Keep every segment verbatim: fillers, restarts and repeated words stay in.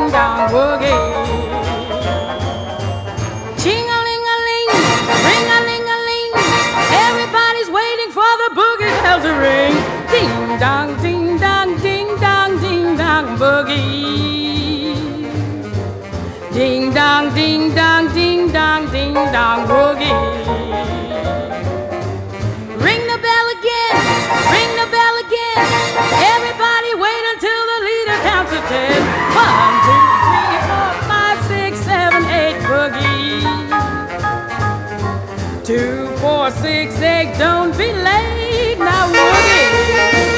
dong boogie. Ching-a-ling-a-ling, ring-a-ling-a-ling, everybody's waiting for the boogie bell to ring. Ding dong, ding dong, ding dong, ding dong boogie. Ding dong, ding dong, ding dong, ding dong boogie. Ring the bell again, ring the bell again. Everybody wait until the leader counts to ten. One, two, three, four, five, six, seven, eight, boogie. Two, four, six, eight, don't be late, now boogie.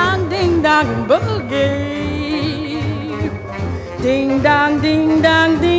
Boogie. Ding dong, ding dong, ding.